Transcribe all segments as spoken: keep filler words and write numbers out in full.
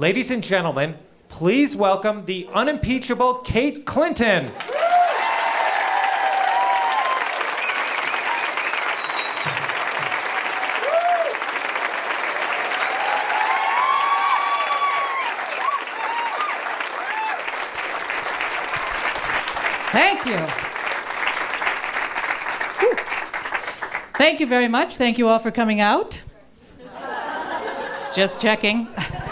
Ladies and gentlemen, please welcome the unimpeachable Kate Clinton. Thank you. Whew. Thank you very much. Thank you all for coming out. Just checking.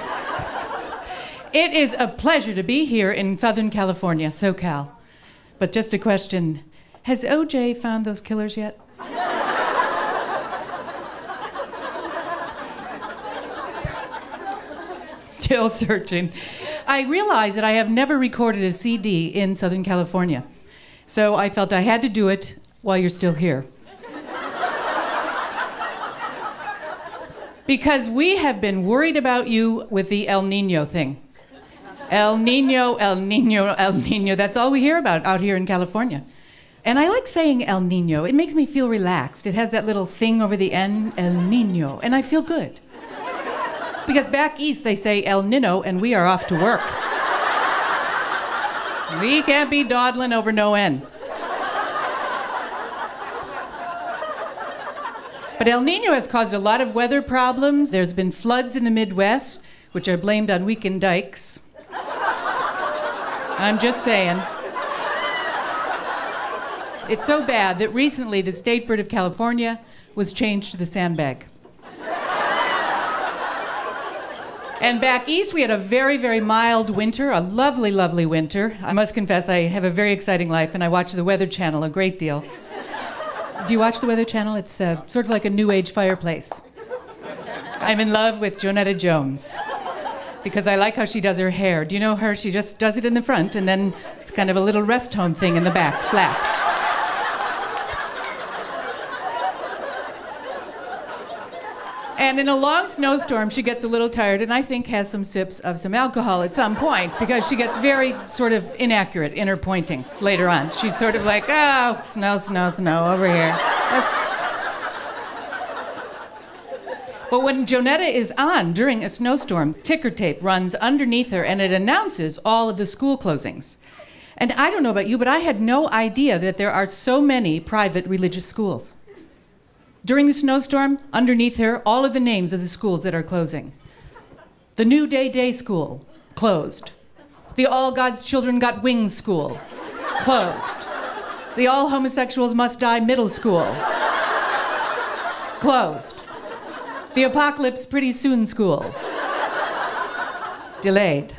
It is a pleasure to be here in Southern California, SoCal. But just a question, has O J found those killers yet? Still searching. I realize that I have never recorded a C D in Southern California, so I felt I had to do it while you're still here. Because we have been worried about you with the El Nino thing. El Nino, El Nino, El Nino, that's all we hear about out here in California. And I like saying El Nino. It makes me feel relaxed. It has that little thing over the N, El Nino, and I feel good. Because back east they say El Nino and we are off to work. We can't be dawdling over no N. But El Nino has caused a lot of weather problems. There's been floods in the Midwest, which are blamed on weakened dikes. And I'm just saying. It's so bad that recently the state bird of California was changed to the sandbag. And back east, we had a very, very mild winter, a lovely, lovely winter. I must confess, I have a very exciting life, and I watch the Weather Channel a great deal. Do you watch the Weather Channel? It's uh, sort of like a new age fireplace. I'm in love with Jonetta Jones, because I like how she does her hair. Do you know her? She just does it in the front, and then it's kind of a little rest home thing in the back, flat. And in a long snowstorm, she gets a little tired and I think has some sips of some alcohol at some point because she gets very sort of inaccurate in her pointing later on. She's sort of like, oh, snow, snow, snow over here. But when Jonetta is on during a snowstorm, ticker tape runs underneath her and it announces all of the school closings. And I don't know about you, but I had no idea that there are so many private religious schools. During the snowstorm, underneath her, all of the names of the schools that are closing. The New Day Day School, closed. The All God's Children Got Wings School, closed. The All Homosexuals Must Die Middle School, closed. The Apocalypse Pretty Soon School, delayed.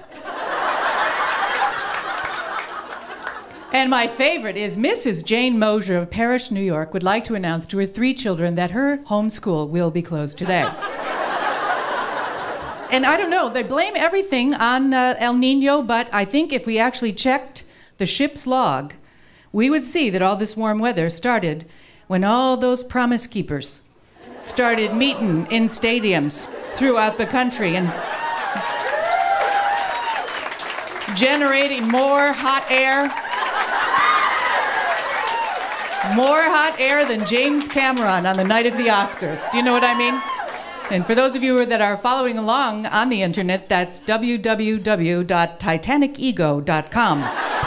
And my favorite is Missus Jane Mosier of Parrish, New York, would like to announce to her three children that her home school will be closed today. And I don't know, they blame everything on uh, El Nino, but I think if we actually checked the ship's log, we would see that all this warm weather started when all those promise keepers started meeting in stadiums throughout the country and generating more hot air. More hot air than James Cameron on the night of the Oscars. Do you know what I mean? And for those of you that are following along on the internet, that's w w w dot titanic ego dot com.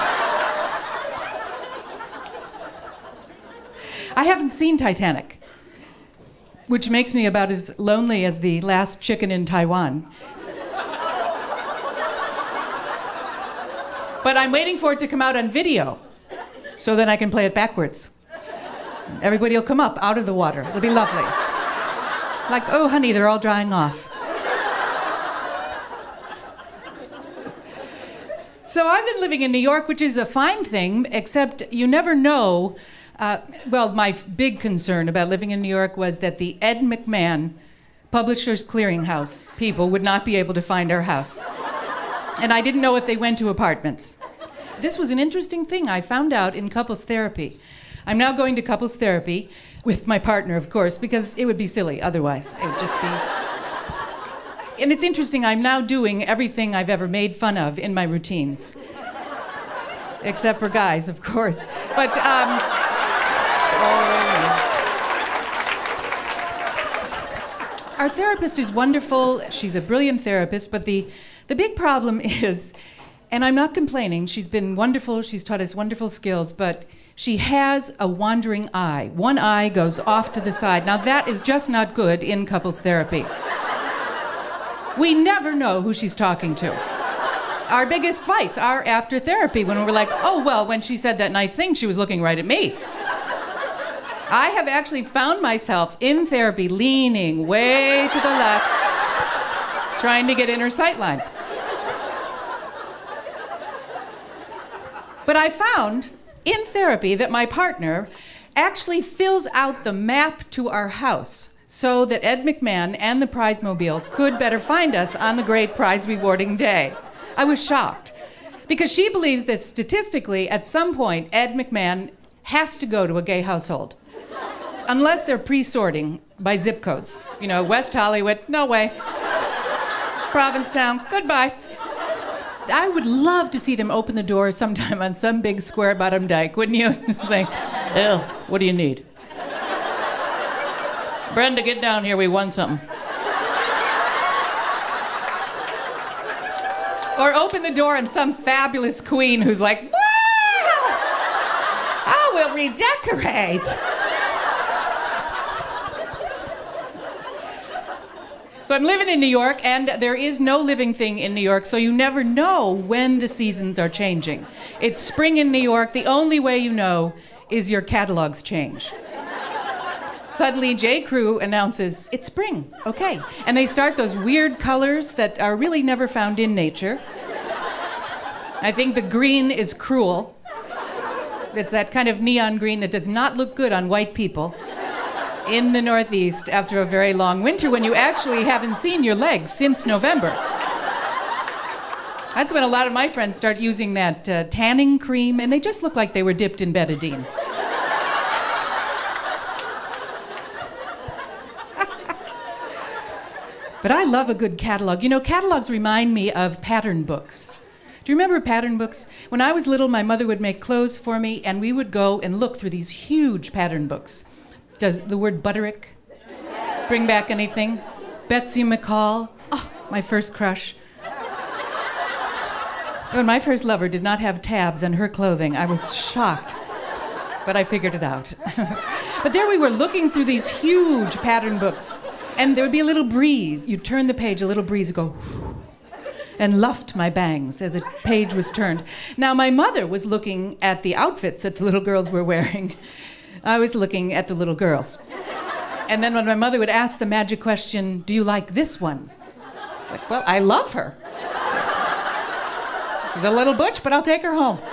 I haven't seen Titanic, which makes me about as lonely as the last chicken in Taiwan. But I'm waiting for it to come out on video, so then I can play it backwards. Everybody will come up out of the water. It'll be lovely. Like, oh, honey, they're all drying off. So I've been living in New York, which is a fine thing, except you never know. Uh, well, my big concern about living in New York was that the Ed McMahon Publishers Clearinghouse people would not be able to find our house. And I didn't know if they went to apartments. This was an interesting thing I found out in couples therapy. I'm now going to couples therapy with my partner, of course, because it would be silly otherwise. It would just be... And it's interesting, I'm now doing everything I've ever made fun of in my routines. Except for guys, of course. But, um... oh. our therapist is wonderful. She's a brilliant therapist, but the, the big problem is, and I'm not complaining, she's been wonderful, she's taught us wonderful skills, but she has a wandering eye. One eye goes off to the side. Now that is just not good in couples therapy. We never know who she's talking to. Our biggest fights are after therapy when we're like, oh, well, when she said that nice thing, she was looking right at me. I have actually found myself in therapy leaning way to the left, trying to get in her sightline. But I found in therapy that my partner actually fills out the map to our house so that Ed McMahon and the Prizemobile could better find us on the great prize rewarding day. I was shocked because she believes that statistically at some point Ed McMahon has to go to a gay household unless they're pre-sorting by zip codes. You know, West Hollywood, no way. Provincetown, goodbye. I would love to see them open the door sometime on some big square bottom dike, wouldn't you? Like, ew, what do you need? Brenda, get down here, we won something. Or open the door and some fabulous queen who's like, wow! Oh, we'll redecorate. So I'm living in New York, and there is no living thing in New York, so you never know when the seasons are changing. It's spring in New York. The only way you know is your catalogs change. Suddenly, J. Crew announces, it's spring, okay. And they start those weird colors that are really never found in nature. I think the green is cruel. It's that kind of neon green that does not look good on white people in the Northeast after a very long winter when you actually haven't seen your legs since November. That's when a lot of my friends start using that uh, tanning cream, and they just look like they were dipped in betadine. But I love a good catalog. You know, catalogs remind me of pattern books. Do you remember pattern books? When I was little, my mother would make clothes for me, and we would go and look through these huge pattern books. Does the word Butterick bring back anything? Betsy McCall, oh, my first crush. When my first lover did not have tabs on her clothing, I was shocked, but I figured it out. But there we were looking through these huge pattern books, and there would be a little breeze. You'd turn the page, a little breeze would go, and luffed my bangs as the page was turned. Now, my mother was looking at the outfits that the little girls were wearing. I was looking at the little girls. And then when my mother would ask the magic question, do you like this one? It's like, well, I love her. She's a little butch, but I'll take her home.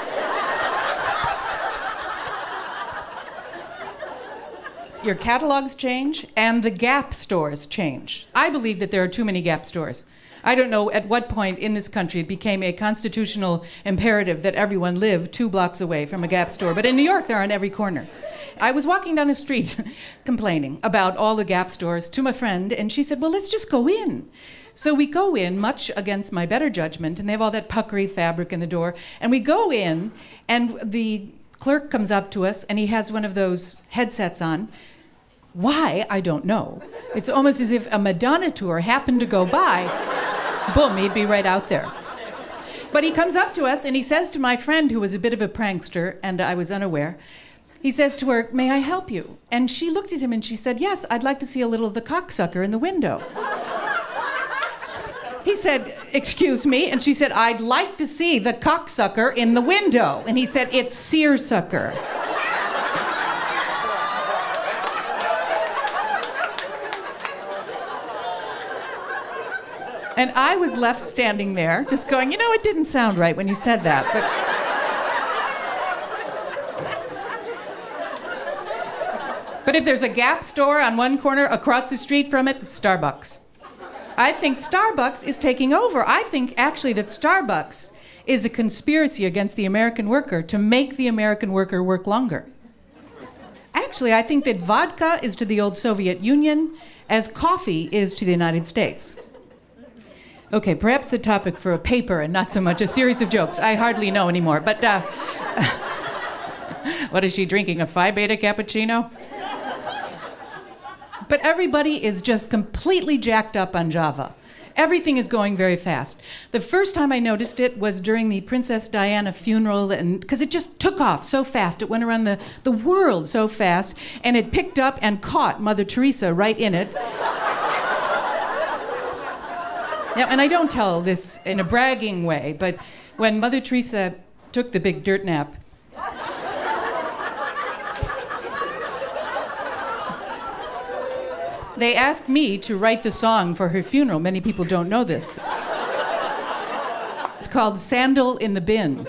Your catalogs change, and the Gap stores change. I believe that there are too many Gap stores. I don't know at what point in this country it became a constitutional imperative that everyone live two blocks away from a Gap store, but in New York, they're on every corner. I was walking down the street complaining about all the Gap stores to my friend, and she said, well, let's just go in. So we go in, much against my better judgment, and they have all that puckery fabric in the door, and we go in, and the clerk comes up to us, and he has one of those headsets on. Why? I don't know. It's almost as if a Madonna tour happened to go by. Boom, he'd be right out there. But he comes up to us, and he says to my friend, who was a bit of a prankster, and I was unaware, he says to her, may I help you? And she looked at him and she said, yes, I'd like to see a little of the cocksucker in the window. He said, excuse me? And she said, I'd like to see the cocksucker in the window. And he said, it's seersucker. And I was left standing there, just going, you know, it didn't sound right when you said that. But But if there's a Gap store on one corner, across the street from it, Starbucks. I think Starbucks is taking over. I think actually that Starbucks is a conspiracy against the American worker to make the American worker work longer. Actually, I think that vodka is to the old Soviet Union as coffee is to the United States. Okay, perhaps the topic for a paper and not so much a series of jokes. I hardly know anymore, but uh, what is she drinking, a Phi Beta cappuccino? But everybody is just completely jacked up on Java. Everything is going very fast. The first time I noticed it was during the Princess Diana funeral, and because it just took off so fast. It went around the, the world so fast, and it picked up and caught Mother Teresa right in it. Now, and I don't tell this in a bragging way, but when Mother Teresa took the big dirt nap, they asked me to write the song for her funeral. Many people don't know this. It's called Sandal in the Bin.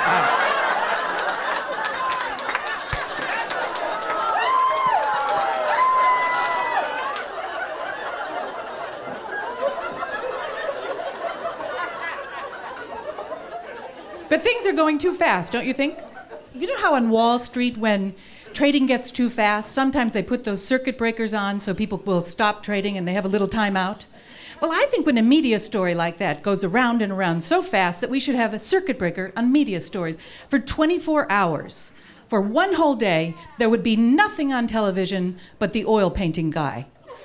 But things are going too fast, don't you think? You know how on Wall Street, when trading gets too fast, sometimes they put those circuit breakers on so people will stop trading and they have a little time out? Well, I think when a media story like that goes around and around so fast that we should have a circuit breaker on media stories. For twenty-four hours, for one whole day, there would be nothing on television but the oil painting guy.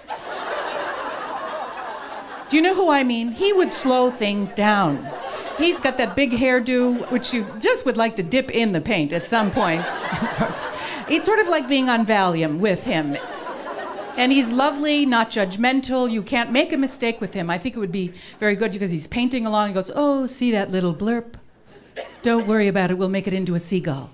Do you know who I mean? He would slow things down. He's got that big hairdo, which you just would like to dip in the paint at some point. It's sort of like being on Valium with him. And he's lovely, not judgmental. You can't make a mistake with him. I think it would be very good because he's painting along. He goes, "Oh, see that little blurb? Don't worry about it. We'll make it into a seagull."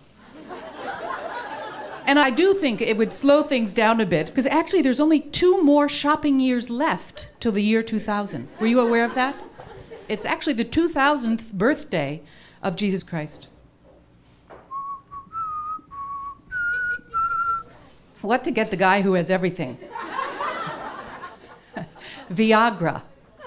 And I do think it would slow things down a bit because actually there's only two more shopping years left till the year two thousand. Were you aware of that? It's actually the two thousandth birthday of Jesus Christ. What to get the guy who has everything? Viagra.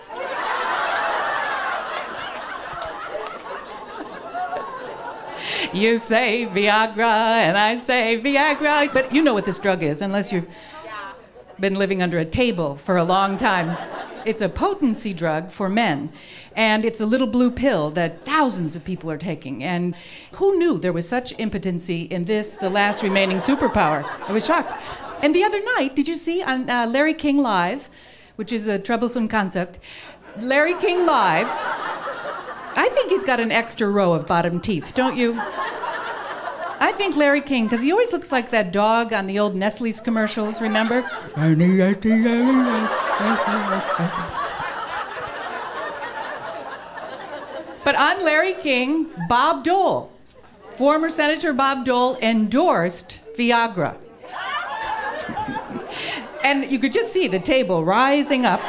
You say Viagra, and I say Viagra. But you know what this drug is, unless you've been living under a table for a long time. It's a potency drug for men. And it's a little blue pill that thousands of people are taking. And who knew there was such impotency in this, the last remaining superpower? I was shocked. And the other night, did you see on uh, Larry King Live, which is a troublesome concept, Larry King Live, I think he's got an extra row of bottom teeth, don't you? I think Larry King, because he always looks like that dog on the old Nestle's commercials, remember? But on Larry King, Bob Dole, former Senator Bob Dole, endorsed Viagra. And you could just see the table rising up.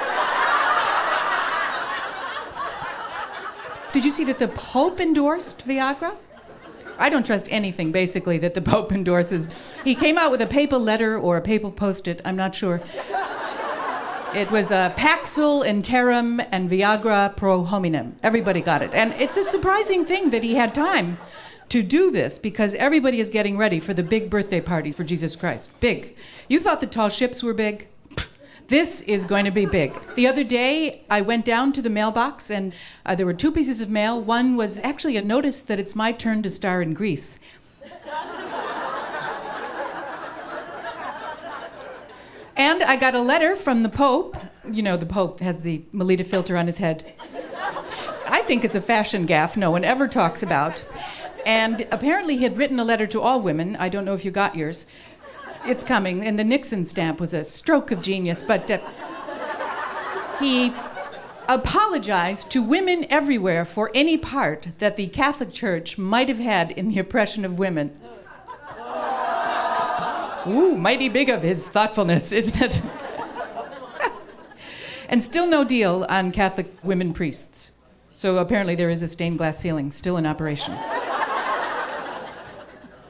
Did you see that the Pope endorsed Viagra? I don't trust anything, basically, that the Pope endorses. He came out with a papal letter or a papal post-it, I'm not sure. It was uh, Paxil Interim and Viagra Pro Hominem. Everybody got it. And it's a surprising thing that he had time to do this because everybody is getting ready for the big birthday party for Jesus Christ. Big. You thought the tall ships were big? This is going to be big. The other day, I went down to the mailbox and uh, there were two pieces of mail. One was actually a notice that it's my turn to star in Grease. And I got a letter from the Pope. You know, the Pope has the Melita filter on his head. I think it's a fashion gaffe no one ever talks about. And apparently he had written a letter to all women. I don't know if you got yours. It's coming. And the Nixon stamp was a stroke of genius. But uh, he apologized to women everywhere for any part that the Catholic Church might have had in the oppression of women. Ooh, mighty big of his thoughtfulness, isn't it? And still no deal on Catholic women priests. So apparently there is a stained glass ceiling still in operation.